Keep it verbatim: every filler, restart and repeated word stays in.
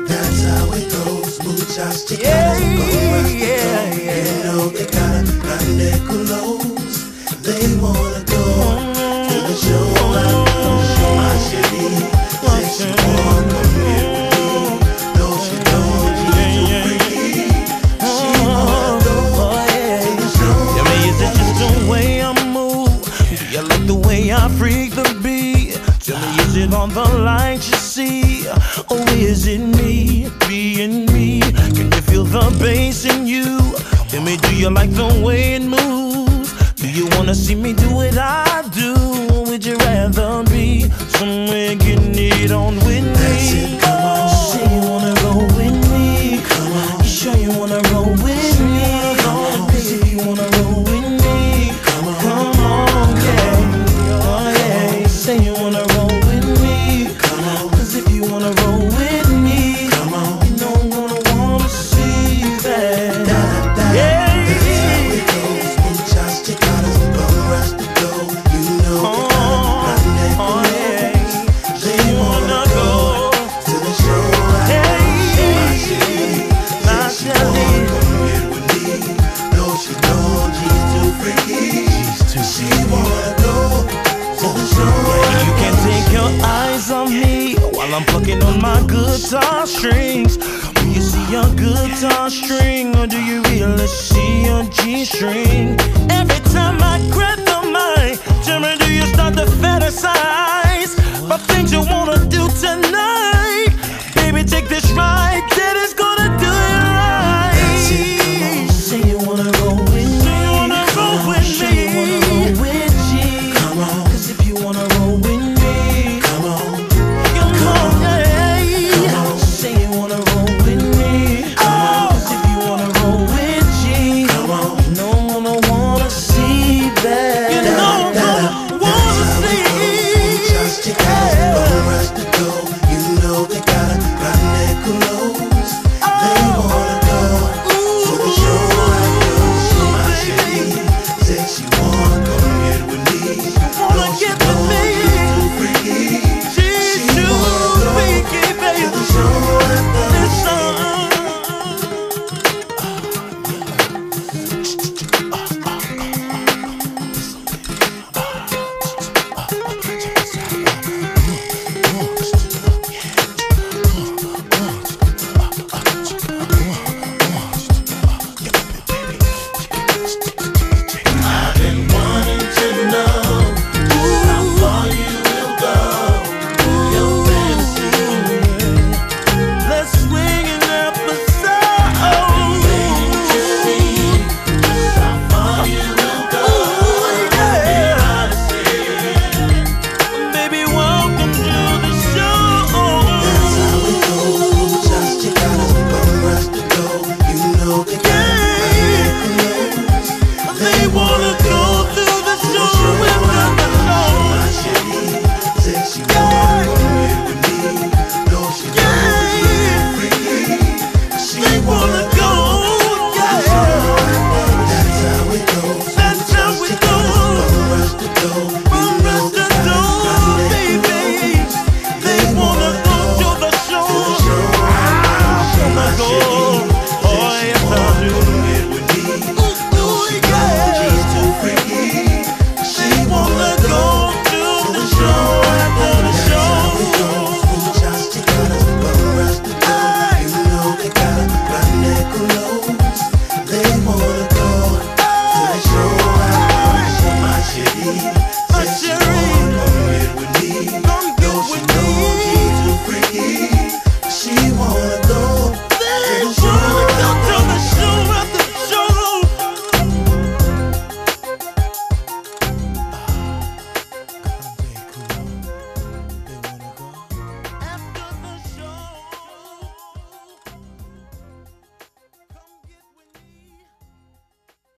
That's how it goes. Muchas chicas Yeah, from rest yeah, to go. yeah. You know they got grande culos. They wanna go to the show. I know my chérie. Say she wanna come here with me. No, she don't. She's too freaky. She wanna go to the show. Tell me, is it just the way I move? Do you like the way I freak the beat? Tell me, is it all the lights you see? Or is it me, being me? Can you feel the bass in you? Tell me, do you like the way it moves? Do you wanna see me do what I do? Or would you rather be somewhere getting it on with me? That's it, come on. Say you wanna roll with me. Come on. You sure you wanna roll with me? Cause if you wanna roll with me, Come on. come on, yeah. Oh yeah. Say you wanna roll with me. Come on. Cause if you wanna roll with me, Come on. you know I'm gonna wanna see that. Da, da, Yeah. That's how it goes. Muchas chicas from rest to go. You know they got grande Oh culos. yeah. They wanna go to the show. I Hey. know my chérie. My Say she chérie. wanna come here with me. No, she don't. She's too freaky. She wanna go to the show. You can't take your eyes on me while I'm plucking on my guitar strings. Do you see your guitar string, or do you really see your G string? Every time I grab the mic, tell me, do you start to fantasize?